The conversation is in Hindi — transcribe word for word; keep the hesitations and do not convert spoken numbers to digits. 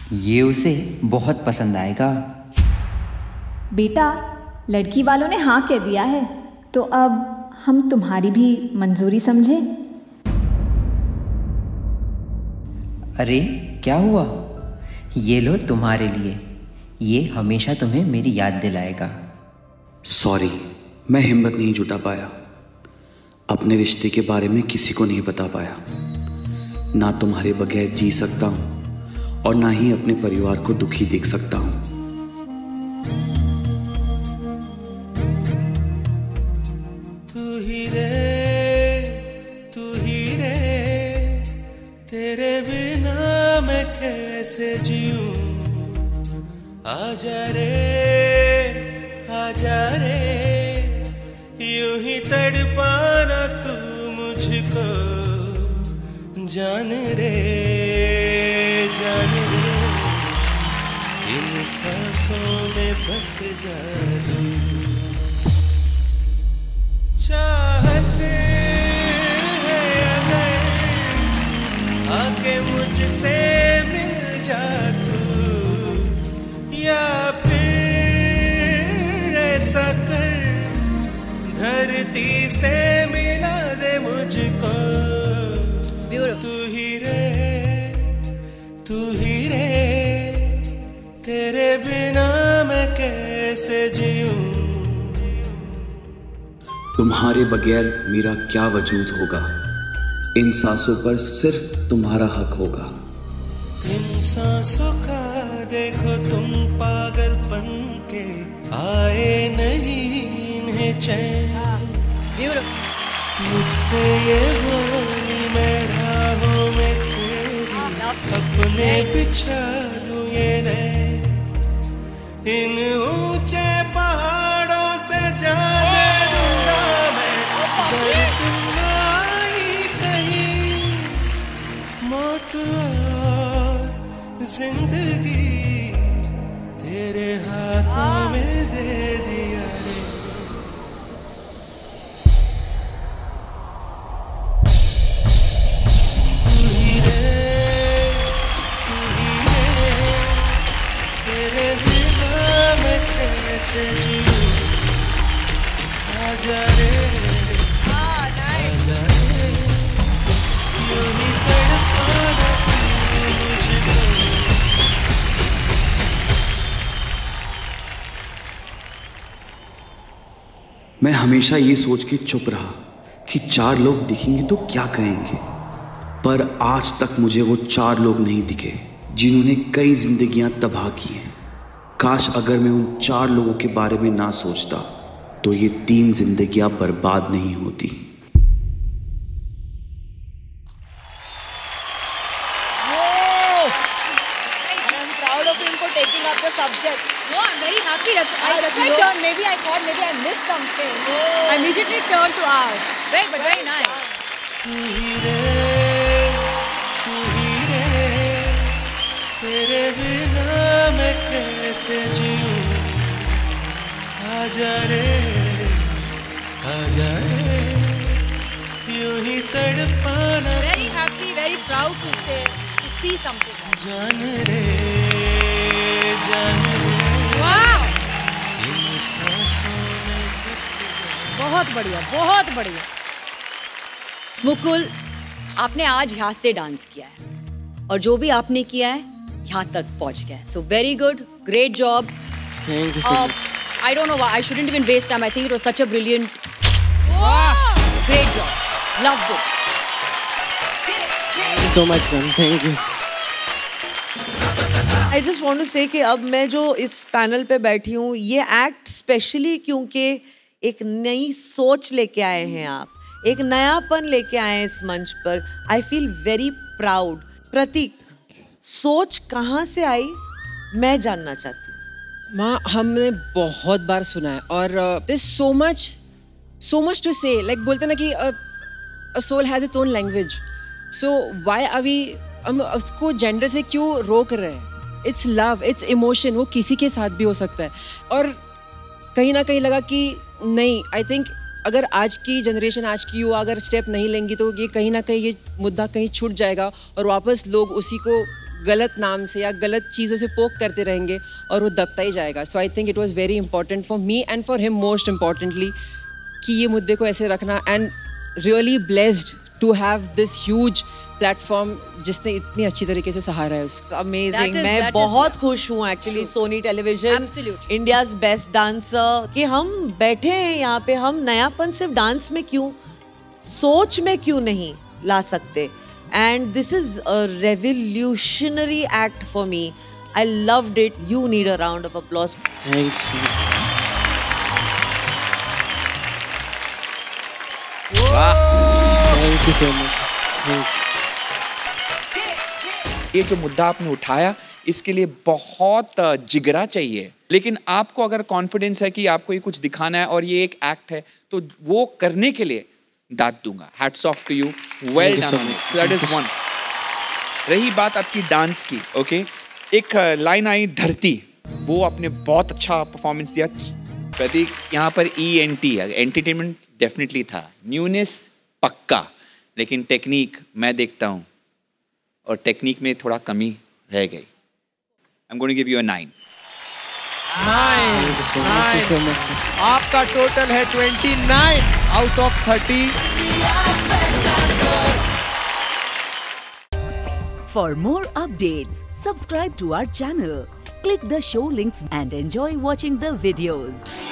ये उसे बहुत पसंद आएगा। बेटा, लड़की वालों ने हाँ कह दिया है, तो अब हम तुम्हारी भी मंजूरी समझे। अरे क्या हुआ? ये लो तुम्हारे लिए, ये हमेशा तुम्हें मेरी याद दिलाएगा। सॉरी, मैं हिम्मत नहीं जुटा पाया, अपने रिश्ते के बारे में किसी को नहीं बता पाया। ना तुम्हारे बगैर जी सकता हूं और ना ही अपने परिवार को दुखी देख सकता हूं। तू ही रे, तू ही रे, तेरे बिना मैं कैसे जीऊं। आजा रे, आजा रे, यूं ही तड़पाना तू मुझको। जान रे, जान रे, इन सांसों में बस जादू। चाहते हैं अगर आके मुझसे मिल जा तू, या फिर ऐसा कर धरती से मिला दे मुझको। तू ही रे, तू ही रे, तेरे बिना मैं कैसे जीऊं। तुम्हारे बगैर मेरा क्या वजूद होगा, इन सांसों पर सिर्फ तुम्हारा हक होगा। इन सांसों का देखो तुम पागलपन के, आए नहीं इन्हें चैन। मुझसे ये बोली मैं राहों में तेरी, अपने बिछा दूं ये नैन। इन ऊंचे पहाड़ों से जान दे दूंगा मैं, अगर तुम न आई कहीं। मौत और जिंदगी तेरे हाथों में दे दिया रे। कैसे जीऊं। आजा रे, आजा रे, यूं ही तड़पाना तू मुझको। मैं हमेशा ये सोच के चुप रहा कि चार लोग दिखेंगे तो क्या कहेंगे, पर आज तक मुझे वो चार लोग नहीं दिखे जिन्होंने कई जिंदगियां तबाह की हैं। काश अगर मैं उन चार लोगों के बारे में ना सोचता तो ये तीन जिंदगियां बर्बाद नहीं होती। तेरे बिना मैं कैसे जीऊं। आजा रे, आजा रे, यूं ही तड़पाना। Very happy, very proud to say, to see something. जान रे, जान रे, wow! इन सांसों में बस जा। बहुत बढ़िया, बहुत बढ़िया। मुकुल, आपने आज यहाँ से डांस किया है और जो भी आपने किया है यहाँ तक पहुँच गया है। So very good, great job. Thank you so uh, much. I don't know why I shouldn't even waste time. I think it was such a brilliant, wow! Great job. Loved it. Thank you so much, ma'am. Thank you. I just want to say कि अब मैं जो इस पैनल पे बैठी हूँ, ये एक्ट स्पेशली क्योंकि एक नई सोच लेके आए हैं आप, एक नयापन लेके आए हैं इस मंच पर। I feel very proud. प्रतीक, सोच कहाँ से आई मैं जानना चाहती हूँ। माँ, हमने बहुत बार सुना है और there's so much, so much to say. Like बोलते ना कि a, a soul has its own language. So why are we हम उसको जेंडर से क्यों रोक रहे हैं? It's love, it's emotion. वो किसी के साथ भी हो सकता है। और कहीं ना कहीं लगा कि नहीं, I think अगर आज की जनरेशन, आज की युवा अगर स्टेप नहीं लेंगी तो ये कहीं ना कहीं ये मुद्दा कहीं छूट जाएगा और वापस लोग उसी को गलत नाम से या गलत चीज़ों से पोक करते रहेंगे और वो दबता ही जाएगा. So I think it was very important for me and for him most importantly कि ये मुद्दे को ऐसे रखना. And really blessed to have this huge platform जिसने इतनी अच्छी तरीके से सहारा है उसको. अमेजिंग. मैं बहुत खुश हूँ actually Sony television India's best dancer कि हम बैठे हैं यहाँ पे. हम नयापन सिर्फ डांस में क्यों, सोच में क्यों नहीं ला सकते. And this is a revolutionary act for me. I loved it. You need a round of applause. Thanks. Thank you so much. ये जो मुद्दा आपने उठाया इसके लिए बहुत जिगरा चाहिए, लेकिन आपको अगर कॉन्फिडेंस है कि आपको ये कुछ दिखाना है और ये एक एक्ट है तो वो करने के लिए दाद दूंगा. Hats off to you. Well done. So that is one. रही बात आपकी डांस की, ओके okay? एक लाइन आई धरती, वो आपने बहुत अच्छा परफॉर्मेंस दिया. प्रतीक यहाँ पर E N T entertainment definitely था, न्यूनेस पक्का, लेकिन टेक्निक मैं देखता हूँ और टेक्निक में थोड़ा कमी रह गई. I am going to give you a nine. Nine. आपका टोटल है twenty nine out of thirty. For more updates, subscribe to our channel, click the show links and enjoy watching the videos.